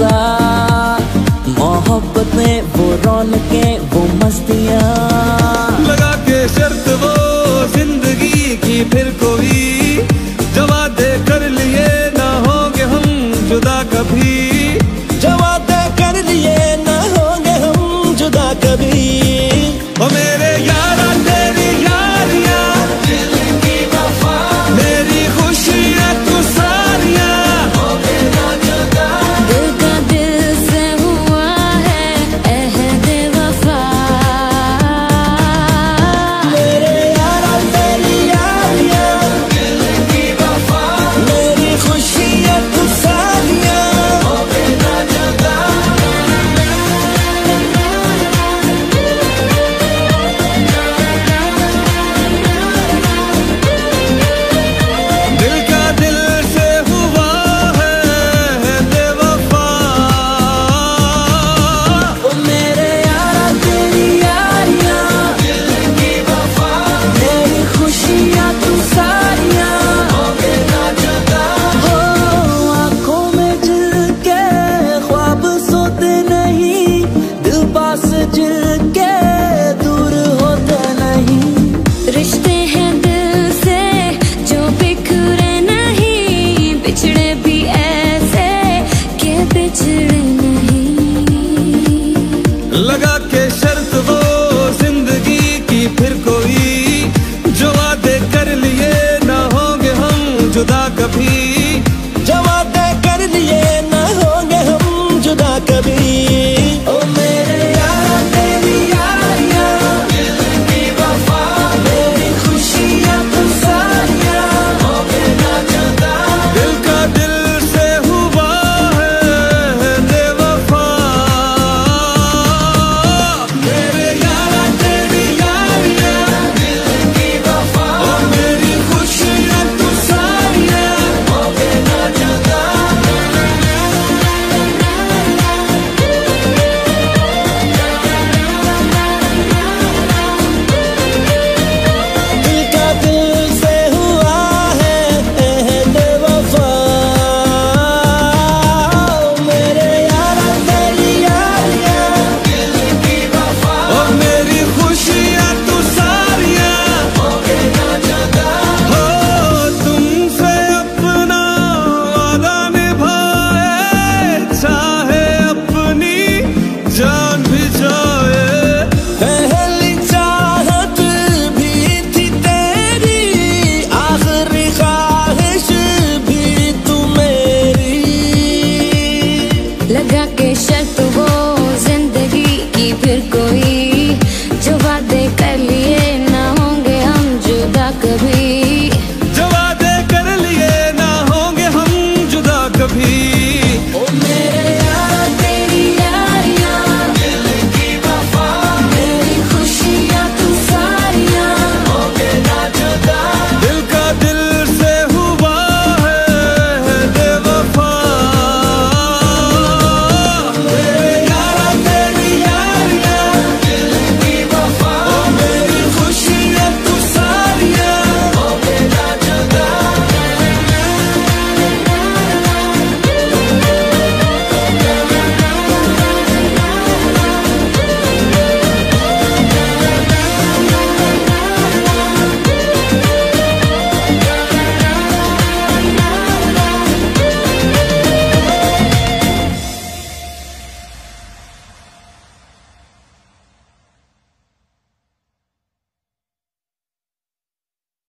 सा, मोहब्बत में वो रौनकें वो मस्तियाँ। लगा के शर्त वो जिंदगी की फिर कोई, जो वादे कर लिए ना होंगे हम जुदा कभी, जो वादे कर लिए ना होंगे हम जुदा कभी। ओ मेरे यारा तेरी यारियां, दिल की वफा, मेरी खुशियां तू सारियां, होंगे ना जुदा। दिल का दिल से हुआ है अहद वफा। मेरे यारा तेरी यारियां, दिल की वफा, मेरी खुशियाँ तू सारियां, होंगे ना जुदा। दिल का दिल से हुआ है बेवफा। ओ मेरे यारा तेरी यारियां, दिल की वफा, मेरी खुशियाँ तू सारियां। होंगे ना जुदा। हो आँखों में जिल के ख्वाब सोते नहीं, दिल पास जिल के दूर होते नहीं। रिश्ते हैं दिल से जो बिखरे नहीं, बिछड़े भी ऐसे के बिछड़े नहीं। लगा के शर्त वो जिंदगी की फिर कोई, जो वादे कर लिए ना होंगे हम जुदा कभी, जो वादे कर लिए न होंगे हम जुदा कभी। ओ मेरे यारा तेरी यारियां, दिल की वफा, मेरी खुशियाँ तू सारियां, होंगे ना जुदा। दिल का दिल से हुआ है बेवफा। मेरे यारा तेरी यारियां, दिल की वफा, और मेरी खुशियां तू सारियां, होंगे ना जुदा। दिल का दिल से हुआ है अहद वफा। मेरे यारा तेरी यारियां, दिल की वफा, और मेरी खुशियां तू सारियां, होंगे ना जुदा। हो तुमसे अपना वादा निभाए, चाहे अपनी जान भी जाए। पहली चाहत भी थी तेरी, आखिरी ख्वाहिश भी तू मेरी। लगा के शर्त वो जिंदगी की फिर